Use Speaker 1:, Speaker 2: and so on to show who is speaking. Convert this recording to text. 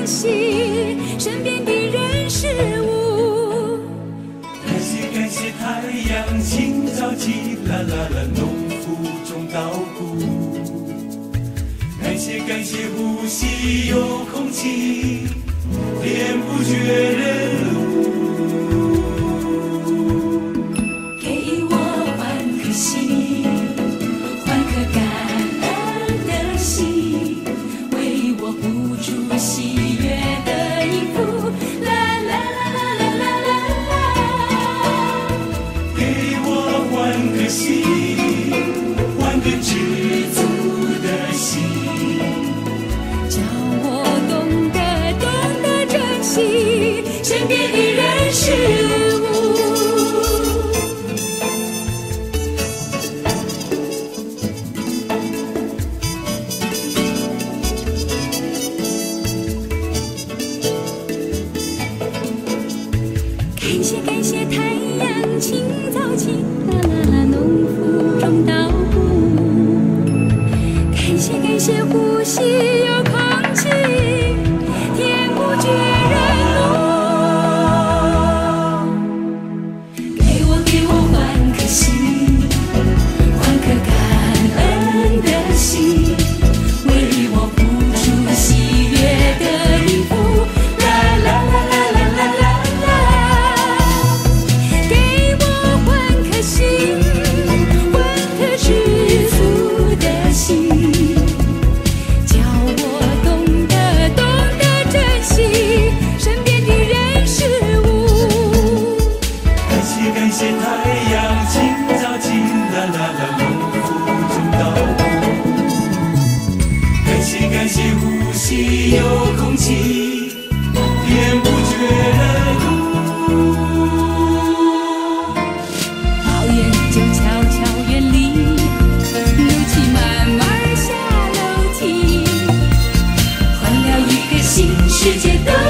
Speaker 1: 惜身边的人事物。
Speaker 2: 感谢感谢太阳，清早起啦啦啦，农夫种稻谷。感谢感谢呼吸有空气，天不绝人路。
Speaker 1: 给我换颗心，换颗感恩的心，为我谱出喜悦的音符。啦啦啦啦啦啦啦啦。
Speaker 2: 给我换颗心，换个知足的心，
Speaker 1: 叫我懂得珍惜身边的人事物。感谢感谢太阳，清早起啦啦啦，农夫种稻谷。感谢感谢呼吸有空气，天不绝人路。给我换颗心，换颗感恩的心，为我谱出喜悦的音符。啦啦啦啦啦啦啦啦。给我换颗心，换颗知足的心，叫我懂得珍惜身边的人事物。
Speaker 2: 感谢感谢太阳，清早起啦啦啦，农夫种稻谷。感谢感谢呼吸有空气，天不绝人路。
Speaker 1: 讨厌就悄悄远离，怒气慢慢下楼梯，换了一个新世界的